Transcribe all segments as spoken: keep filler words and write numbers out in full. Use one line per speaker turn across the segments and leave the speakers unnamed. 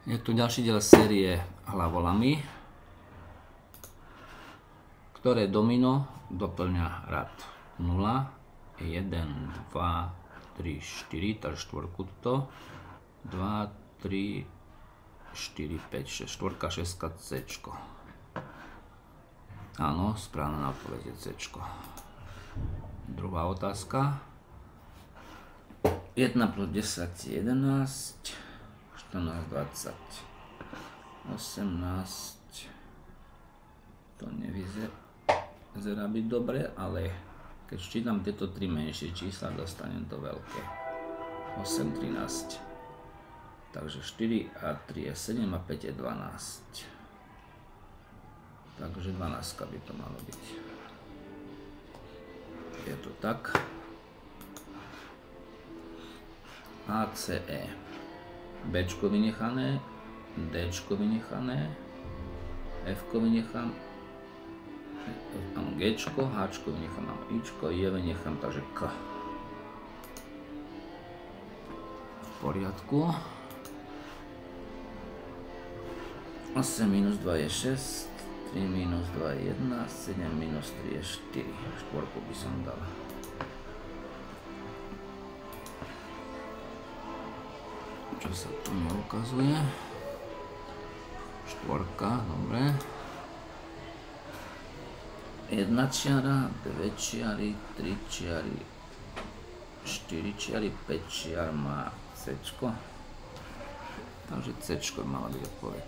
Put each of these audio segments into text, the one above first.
Je tu ďalší diel série hlavolamy, ktoré domino doplňa rad nula, jeden, dva, tri, štyri, takže štvorku tuto, dva, tri, štyri, päť, šesť, štvorka, šestka, C. Áno, správna odpoveď je C. Druhá otázka. jeden plus desať, jedenásť, štrnásť, dvadsať, osemnásť. To nevyzerá byť dobre, ale keď čítam tieto tri menšie čísla, dostanem to veľké. osem, trinásť. Takže štyri a tri je sedem a päť je dvanásť. Takže dvanásť by to malo byť. Je to tak. A, C, E. Bčko vynechané, Dčko vynechané, Fko vynechám, mám Gčko, Hčko vynechám, mám Ičko, J vynechám, takže K. V poriadku. osem minus dva je šesť, tri minus dva je jedenásť, sedem minus tri je štyri. Štvorku by som dal. Čo sa tu neukazuje? Štvorka, dobre. Jedna čiara, dve čiary, tri čiary, štyri čiary, päť čiar má C. Takže C mala byť odpoveď.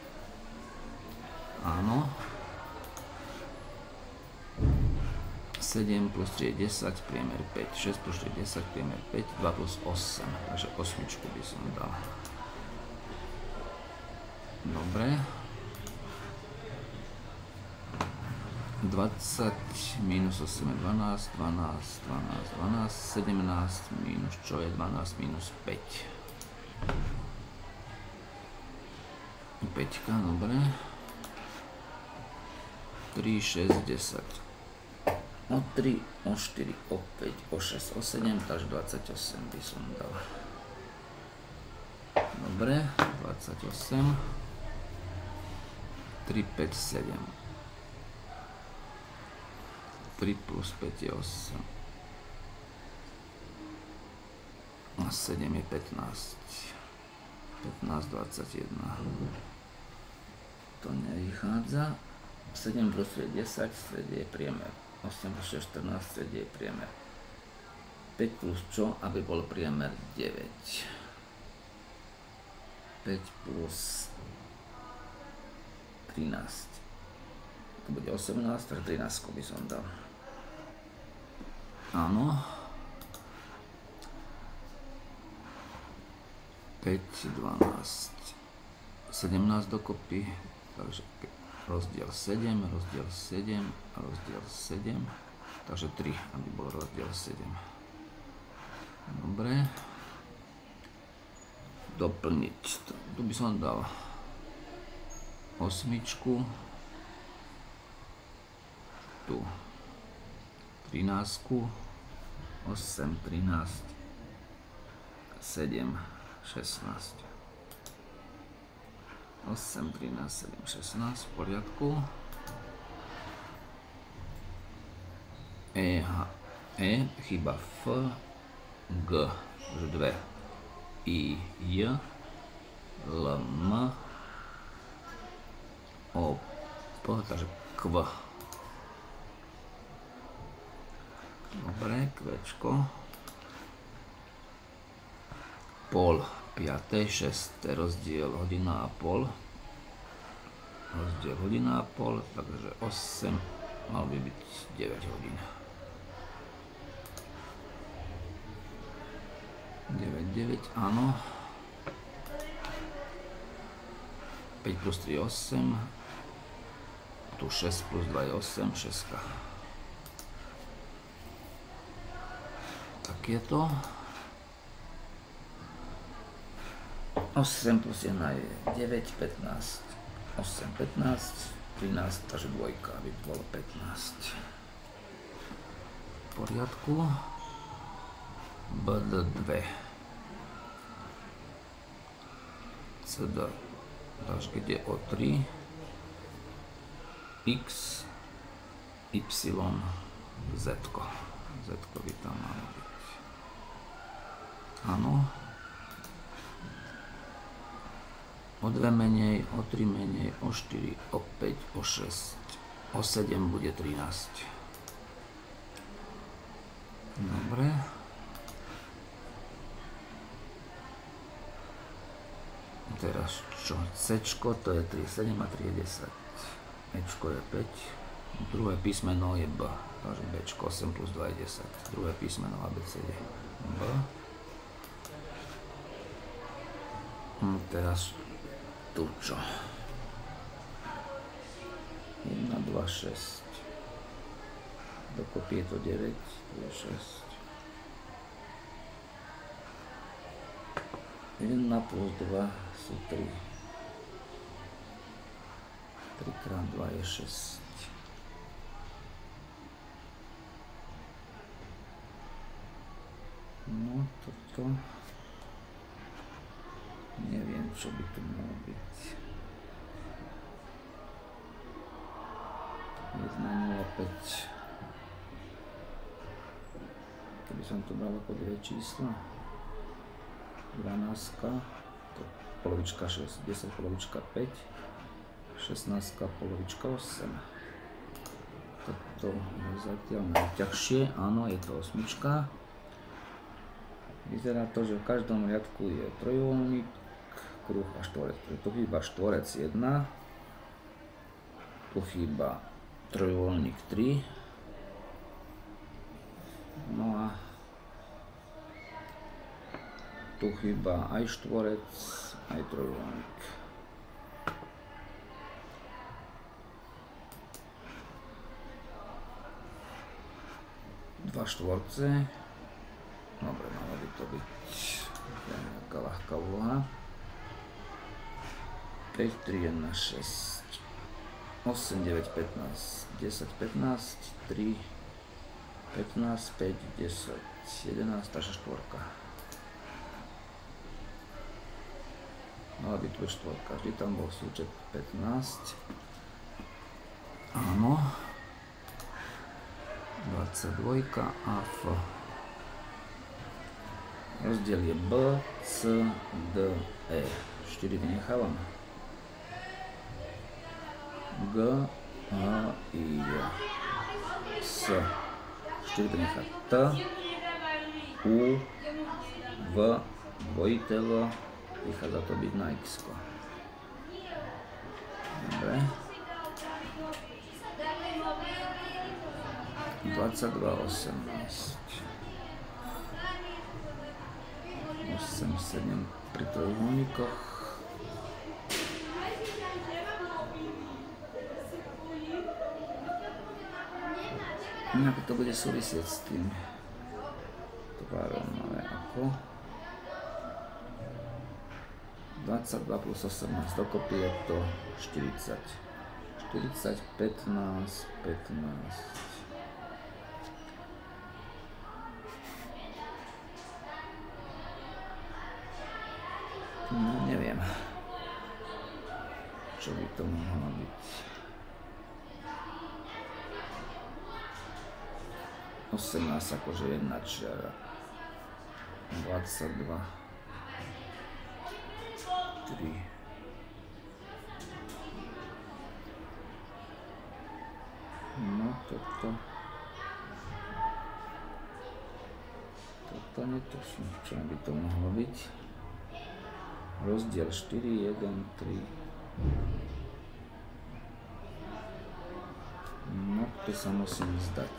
Áno. sedem plus tri je desať, priemer päť. šesť plus štyri je desať, priemer päť. dva plus osem, takže osmičku by som dal. Dobre. dvadsať minus osem je dvanásť, dvanásť, dvanásť, dvanásť, sedemnásť minus čo je dvanásť minus päť. päťka, dobre. tri, šesť, desať. O tri, o štyri, o päť, o šesť, o sedem, takže dvadsaťosem by som dal. Dobre, dvadsaťosem. tri, päť, sedem. tri plus päť je osem. A sedem je pätnásť. pätnásť, dvadsaťjeden. To nevychádza. sedem plus tri je desať, stred je priemer. osem plus šesť, štrnásť, stred je priemer. päť plus čo, aby bol priemer deväť. päť plus trinásť. To bude osemnásť, takže trinásť by som dal. Áno. päť, dvanásť, sedemnásť dokopy, takže rozdiel sedem, rozdiel sedem, rozdiel sedem, takže tri, aby bol rozdiel sedem. Dobre. Doplniť. Tu by som dal osmičku, tu trinástku, osem, trinásť, sedem, šestnásť. osem, trinásť, sedem, šestnásť, v poriadku. E, H, E, chyba F, G, už dve. I, J, L, M, O, P, takže Q. Dobre, Qčko. Pol, piate, šesté, rozdiel hodina a pol. Rozdiel hodina a pol, takže osem, mal by byť deväť hodín. deväť, deväť, áno. päť plus tri je osem. Tu šesť plus dva je osem, šesť. Tak je to. osem plus jedna je deväť, pätnásť. osem, pätnásť, trinásť, takže dvojka, aby bolo pätnásť. V poriadku. B D dva. C D, takže keď je o tri, X, Y, Z. Z by tam malo byť. Áno. O dva menej, o tri menej, o štyri, o päť, o šesť, o sedem bude trinásť. Dobre. Teraz čo? C to je tri, sedem a tri je desať. E je päť. Druhé písmeno je B. Takže B osem plus dva je desať. Druhé písmeno A B C je B. Hm, teraz tu čo? jedna, dva, šesť. Dokopy je to deväť, tu je šesť. jeden plus dva sú tri. tri krát dva je šesť. No toto neviem, čo by tu malo byť. jedna nula päť. Keby som to dal ako dve čísla. dvanásť, to polovička šesť, desať polovička päť, šestnásť polovička osem. Toto je zatiaľ najťažšie, áno, je to osmička. Vyzerá to, že v každom riadku je trojuholník, kruh a štvorec. Tu chýba štvorec jeden, tu chýba trojuholník tri, no a tu chýba aj štvorec, aj trojuholník. Dva štvorce. Dobre, malo by to byť nejaká ľahká úloha. päť, tri, jeden, šesť, osem, deväť, pätnásť, desať, pätnásť, tri, pätnásť, päť, desať, jedenásť, takže štvorka. Mala by tu byť štvorka, vždy tam bol súčet pätnásť. Áno. dvadsaťdva a F. Rozdiel je B, C, D, E. štyri vynechávam. G, H, I, J, S. štyri vynechá. T, U, V, dvojité V. Vychádza to byť na X. Dobre. dvadsaťdva, osemnásť. osem, sedem pri trojuholníkoch. Nejak to bude súvisieť s tým tvarom, ale ako? dvadsaťdva plus osemnásť, dokopy je to štyridsať. štyridsať, pätnásť, pätnásť. No, neviem, čo by to mohlo byť. osemnásť akože jedna čiara. dvadsaťdva. tri. No toto. Toto netuším, čo by to mohlo byť. Rozdiel štyri, jeden, tri. No, tu sa musím zdať.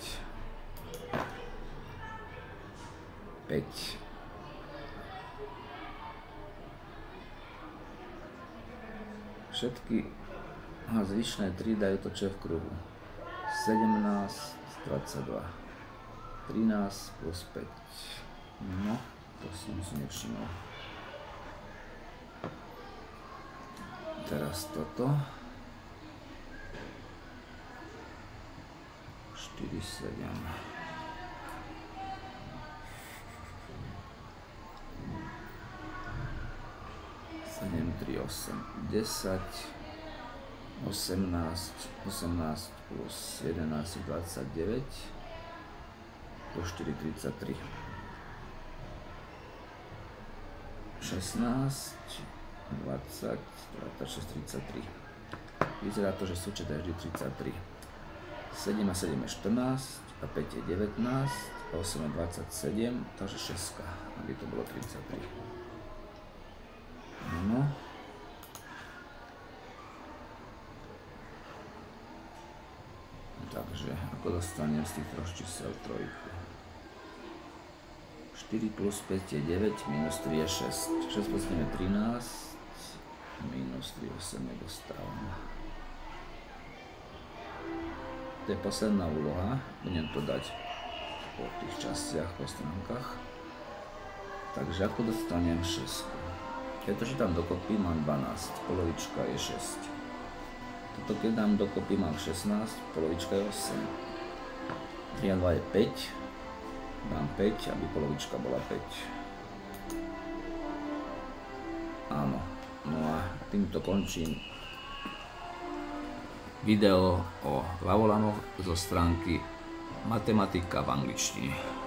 päť. Všetky a zvyšné tri dajú to, čo je v kruhu. sedemnásť, dvadsaťdva. trinásť plus päť. No, to som si nevšimol. Teraz toto. štyri, sedem. sedem, tri, osem, desať, osemnásť, osemnásť plus jedenásť, dvadsaťdeväť, plus štyri, tridsaťtri. šestnásť, dvadsať, dvadsaťšesť, tridsaťtri. Vyzerá to, že súčet je vždy tridsaťtri. sedem a sedem je štrnásť, a päť je devätnásť, a osem je dvadsaťsedem, takže šesť, aby to bolo tridsaťtri. No. Takže ako dostanem z tých troch čísel trojku? štyri plus päť je deväť, minus tri je šesť. šesť plus sedem je trinásť, minus tri, osem nedostávam. To je posledná úloha, budem to dať po tých častiach, po stránkach. Takže ako dostanem šesť? Keď to čítam dokopy, mám dvanásť, polovička je šesť. Toto keď dám dokopy, mám šestnásť, polovička je osem. tri a dva je päť. Dám päť, aby polovička bola päť. Áno, no a týmto končím video o glavolamoch zo stránky Matematika v angličtine.